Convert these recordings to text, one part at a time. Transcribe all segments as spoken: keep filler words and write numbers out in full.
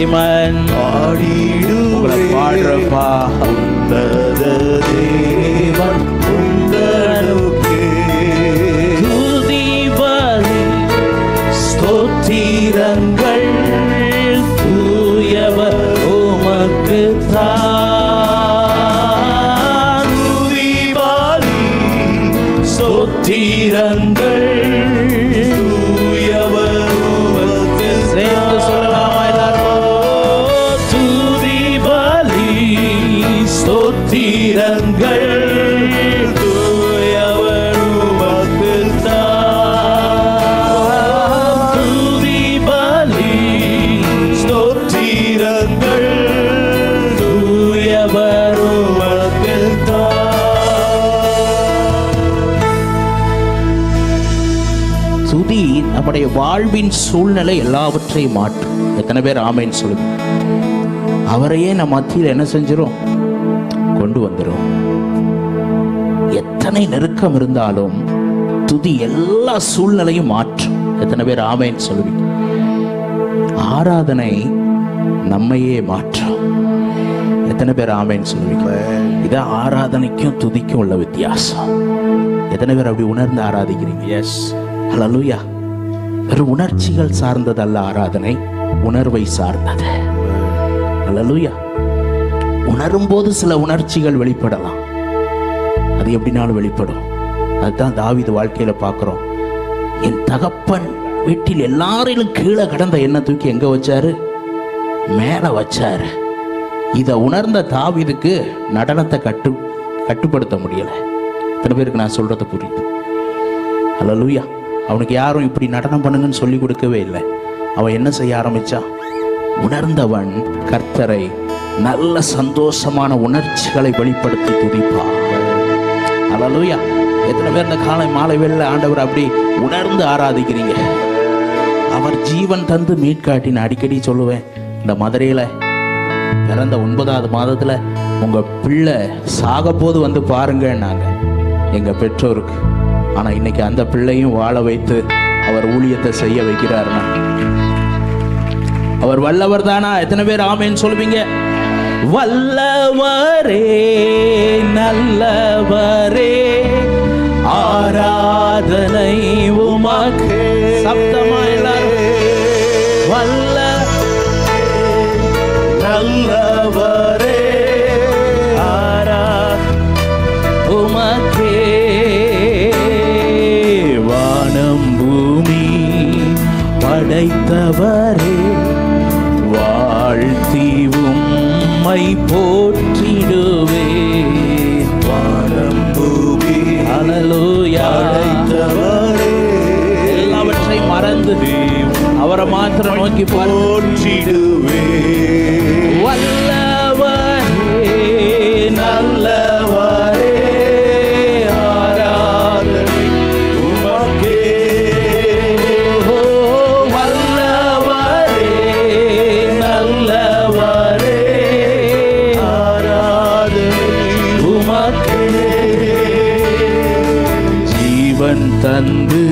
Amen. உங்களை பாடுறப்பா. உன்னத தேவன் உங்களுக்கே துதி பலி ஸ்தோத்திரங்கள் தூயவர் உமக்கு தான். துதி பலி ஸ்தோத்திரங்கள் தூயவர் உமக்கு சேர்ந்து சொல்லலாமா எல்லாரும்? துதி பலி ஸ்தோத்திரங்கள் தூயவர் உமக்கு தான். துதி பலி ஸ்தோத்திரங்கள் தூயவர் உமக்கு தான். துதி நம்முடைய வாழ்வின் சூழ்நிலை எல்லாவற்றையும் மாற்றும். எத்தனை பேர் ஆமைன்னு சொல்லுங்க? அவரையே நம்ம மத்தியில் என்ன செஞ்சிரும்? கொண்டு வந்துரும். எத்தனை நெருக்கம் இருந்தாலும் துதி எல்லா சூழ்நிலையும் மாற்றும். எத்தனை பேர் ஆமைன்னு சொல்லுவீங்க? ஆராதனை நம்மையே மாற்றும். எத்தனை பேர் ஆமைன்னு சொல்லுவீங்க? இதான் ஆராதனைக்கும் துதிக்கும் உள்ள வித்தியாசம். எத்தனை பேர் அப்படி உணர்ந்து ஆராதிக்கிறீங்க? எஸ், ஹல்லேலூயா. வெறும் உணர்ச்சிகள் சார்ந்ததல்ல ஆராதனை, உணர்வை சார்ந்தது. ஹல்லேலூயா. உணரும் போது சில உணர்ச்சிகள் வெளிப்படலாம், அது எப்படினாலும் வெளிப்படும். அதுதான் தாவீது வாழ்க்கையில பார்க்கிறோம். என் தகப்பன் வீட்டில் எல்லாரிலும் கீழே கடந்த என்ன தூக்கி எங்க வச்சாரு? மேல வச்சாரு. இதை உணர்ந்த தாவீதுக்கு நடனத்தை கட்டு கட்டுப்படுத்த முடியல. எத்தனை பேருக்கு நான் சொல்றது புரியுது? ஹல்லேலூயா. அவனுக்கு யாரும் இப்படி நடனம் பண்ணுங்கன்னு சொல்லி கொடுக்கவே இல்லை. அவன் என்ன செய்ய ஆரம்பிச்சான்? உணர்ந்தவன் கர்த்தரை நல்ல சந்தோஷமான உணர்ச்சிகளை வெளிப்படுத்தி துதிப்பான். ஹல்லேலூயா. எத்தனை பேர் இந்த காலை மாலை வேளையில ஆண்டவர் அப்படி உணர்ந்து ஆராதிக்கிறீங்க? அவர் ஜீவன் தந்து மீட்காட்டின்னு அடிக்கடி சொல்லுவேன். இந்த மதுரையில பிறந்த ஒன்பதாவது மாதத்துல உங்க பிள்ளை சாக போது வந்து பாருங்கன்னாங்க எங்க பெற்றோருக்கு. ஆனா இன்னைக்கு அந்த பிள்ளையும் வாழ வைத்து அவர் ஊழியத்தை செய்ய வைக்கிறாருன்னா அவர் வல்லவர் தானா? எத்தனை பேர் ஆமேன்னு சொல்லுவீங்க? வல்லவரே நல்லவரே ஆராதனை உமக்கு. சப்தமா எல்லாரும் வல்ல நல்லவரே ஆராதனை உமக்கே. வானம் பூமி படைத்தவரே வாழ்த்தி உம்மை போற்றிடுவே. வானம் பூமி ஹல்லேலூயா படைத்தவரே எல்லாவற்றை மறந்து அவரை மாத்திரம் நோக்கி போற்றிடுவே. வல்லவரே நல்லவரே ஆராதனை உமக்கே. வல்லவரே நல்லவரே ஆராதனை உமக்கே. ஜீவன் தந்து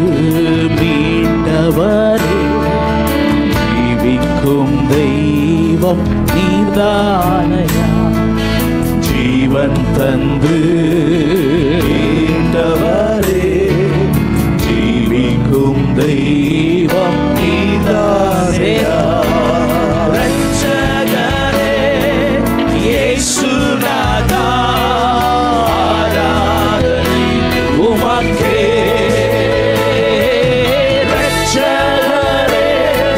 மீட்டவரே ஜீவிக்கும் தெய்வம் நீதானையா. ஜீவன் தந்து மீட்டவரே ஜீவிக்கும் தெய்வம் நீதானையா. ரட்சகரே இயேசுநாதா ஆராதனை உமக்கே. ரட்சகரே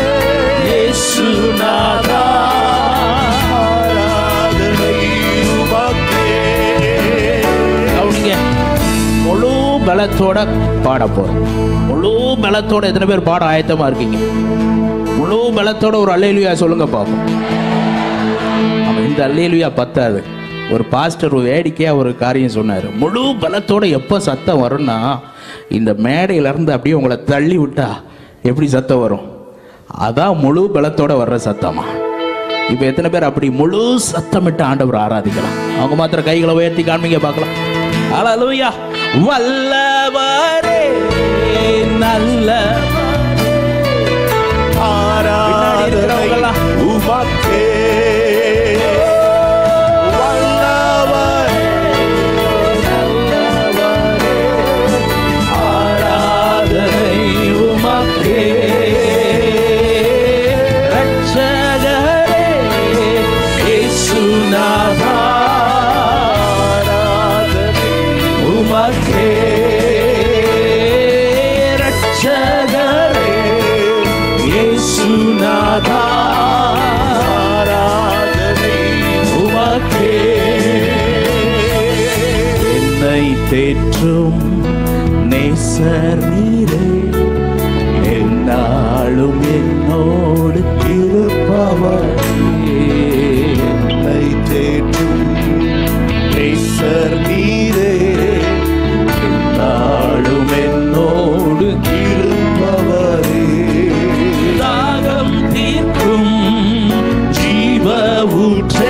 இயேசுநாதா ஆராதனை உமக்கே. கவுனிங்க, முழு பலத்தோட பாட போறோம். முழு பலத்தோட எத்தனை பேர் பாட ஆயத்தமா இருக்கீங்க? முழு பலத்தோட ஒரு அல்லேலூயா சொல்லுங்க பாப்போம். அவன் இந்த அல்லேலூயா பத்தாது. ஒரு பாஸ்டர் வேடிக்கையா ஒரு காரியம் சொன்னாரு. முழு பலத்தோட எப்ப சத்தம் வரும்னா, இந்த மேடையில இருந்து அப்படியே உங்களை தள்ளி விட்டா எப்படி சத்தம் வரும்? அதான் முழு பலத்தோட வர்ற சத்தமா. இப்ப எத்தனை பேர் அப்படி முழு சத்தமிட்டு ஆண்டவர் ஆராதிக்கலாம்? அவங்க மாத்திரம் கைகளை உயர்த்தி காண்பீங்க பார்க்கலாம். ஹல்லேலூயா. வல்லவரே நல்ல ஆராதனை உமக்கே. இயேசுநாதா ஆராதனை உமக்கே. என்னை தேற்றும் நேசர் நீரே, என்னாலும் என்னோடு இருப்பவரே. என்னை தேற்றும் நேசர் நீரே, என்னாலும் என்னோடு இருப்பவரே. தாகம் தீர்க்கும் ஜீவ ஊற்றே,